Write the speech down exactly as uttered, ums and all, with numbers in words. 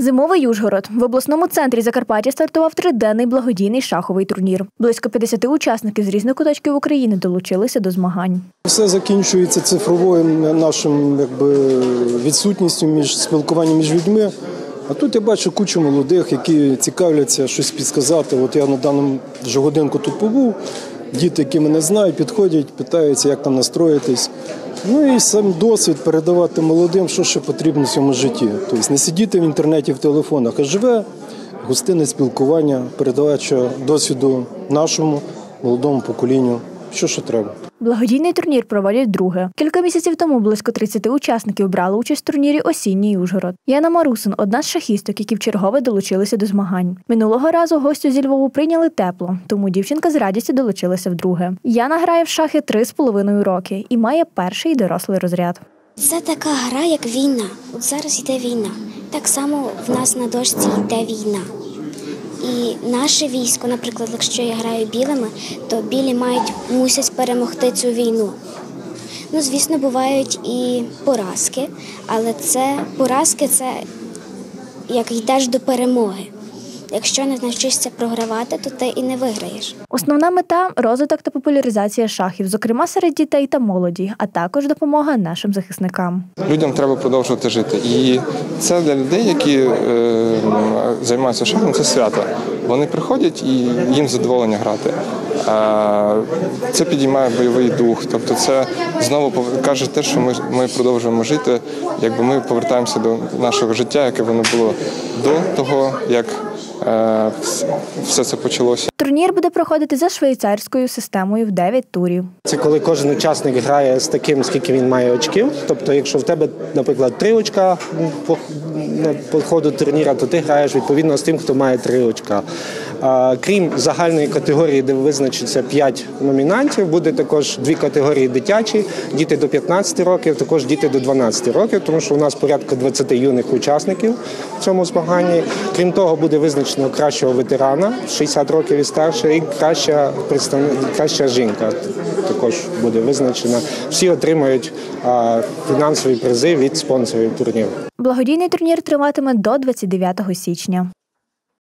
Зимовий Ужгород. В обласному центрі Закарпаття стартував триденний благодійний шаховий турнір. Близько п'ятдесят учасників з різних куточків України долучилися до змагань. Все закінчується цифровою нашим якби, відсутністю між спілкуванням між людьми. А тут я бачу кучу молодих, які цікавляться щось підсказати. От я на даному вже годинку тут побув. Діти, які мене знають, підходять, питаються, як там настроїтись. Ну і сам досвід передавати молодим, що ще потрібно в цьому житті. Тобто не сидіти в інтернеті, в телефонах, а живе гостинне спілкування, передавати досвіду нашому молодому поколінню, що ще треба. Благодійний турнір проводять вдруге. Кілька місяців тому близько тридцяти учасників брали участь в турнірі «Осінній Ужгород». Яна Марусин – одна з шахісток, які вчергове долучилися до змагань. Минулого разу гостю зі Львову прийняли тепло, тому дівчинка з радістю долучилася вдруге. Яна грає в шахи три з половиною роки і має перший дорослий розряд. Це така гра, як війна. От зараз йде війна. Так само в нас на дошці йде війна. І наше військо, наприклад, якщо я граю білими, то білі мають, мусять перемогти цю війну. Ну, звісно, бувають і поразки, але це поразки – це як йдеш до перемоги. Якщо не навчишся програвати, то ти і не виграєш. Основна мета – розвиток та популяризація шахів, зокрема серед дітей та молоді, а також допомога нашим захисникам. Людям треба продовжувати жити. І це для людей, які е, займаються шахом, це свято. Вони приходять і їм задоволення грати. А це підіймає бойовий дух. Тобто це знову каже те, що ми, ми продовжуємо жити, якби ми повертаємося до нашого життя, яке воно було до того, як все це почалося. Турнір буде проходити за швейцарською системою в дев'ять турів. Це коли кожен учасник грає з таким, скільки він має очків. Тобто, якщо в тебе, наприклад, три очка по ходу турніра, то ти граєш відповідно з тим, хто має три очка. Крім загальної категорії, де визначиться п'ять номінантів, буде також дві категорії дитячі, діти до п'ятнадцяти років, також діти до дванадцяти років, тому що у нас порядка двадцяти юних учасників в цьому змаганні. Крім того, буде визначено кращого ветерана, шістдесят років і старше, і краща, краща жінка також буде визначена. Всі отримають а, фінансові призи від спонсорів турніру. Благодійний турнір триватиме до двадцять дев'ятого січня.